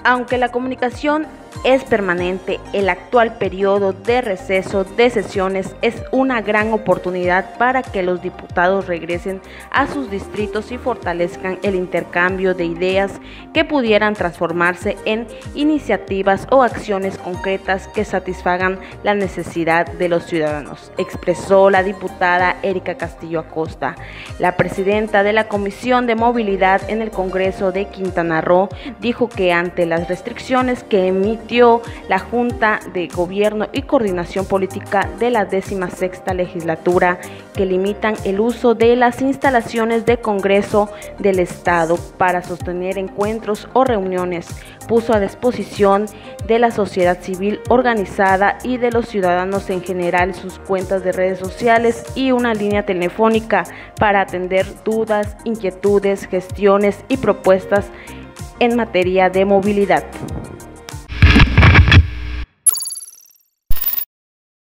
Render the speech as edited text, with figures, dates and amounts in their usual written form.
Aunque la comunicación es permanente, el actual periodo de receso de sesiones es una gran oportunidad para que los diputados regresen a sus distritos y fortalezcan el intercambio de ideas que pudieran transformarse en iniciativas o acciones concretas que satisfagan la necesidad de los ciudadanos, expresó la diputada Erika Castillo Acosta. La presidenta de la Comisión de Movilidad en el Congreso de Quintana Roo dijo que ante las restricciones que emitió la Junta de Gobierno y Coordinación Política de la 16ª legislatura, que limitan el uso de las instalaciones de Congreso del Estado para sostener encuentros o reuniones, puso a disposición de la sociedad civil organizada y de los ciudadanos en general sus cuentas de redes sociales y una línea telefónica para atender dudas, inquietudes, gestiones y propuestas en materia de movilidad.